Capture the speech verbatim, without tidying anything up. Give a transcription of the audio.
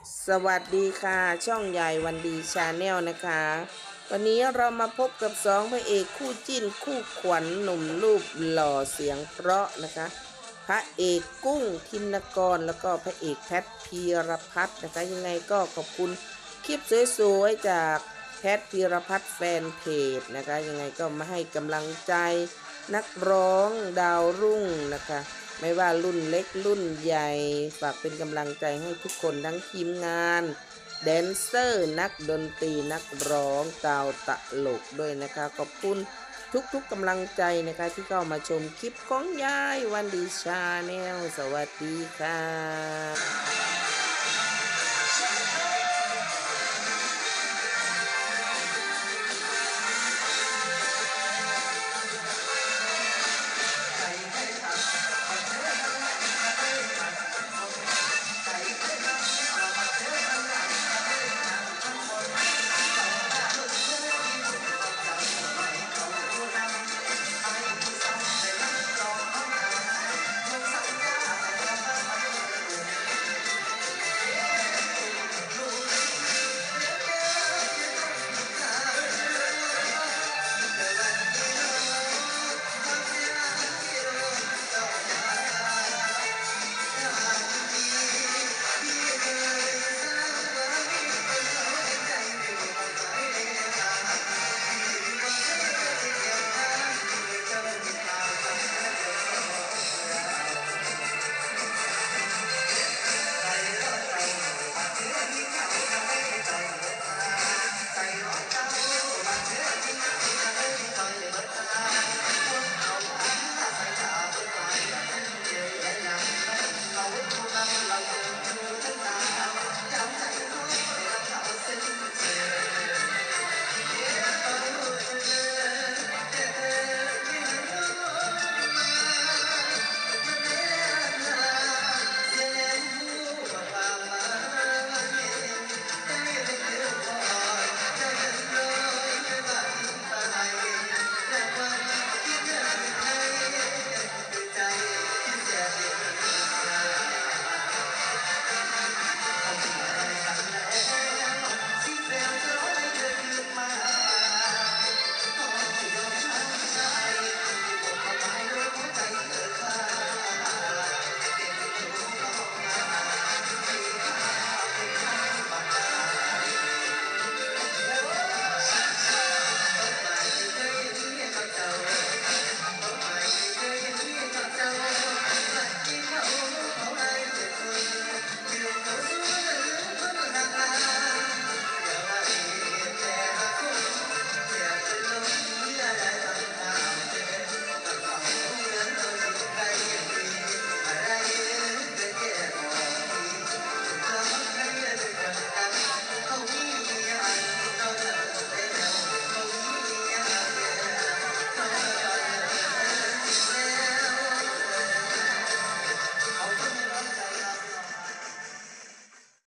สวัสดีค่ะช่องใหญ่วันดีชาแนลนะคะวันนี้เรามาพบกับสองพระเอกคู่จิ้นคู่ขวัญหนุ่มรูปหล่อเสียงเพราะนะคะพระเอกกุ้งธินกรแล้วก็พระเอกแพทพีรพัฒน์นะคะยังไงก็ขอบคุณคลิปสวยๆจากแพทพีรพัฒน์แฟนเพจนะคะยังไงก็มาให้กำลังใจนักร้องดาวรุ่งนะคะไม่ว่ารุ่นเล็กรุ่นใหญ่ฝากเป็นกำลังใจให้ทุกคนทั้งทีมงานแดนเซอร์นักดนตรีนักร้องกาวตลกด้วยนะคะขอบคุณทุกๆกำลังใจนะคะที่เข้ามาชมคลิปของยายวันดีชาแนลสวัสดีค่ะ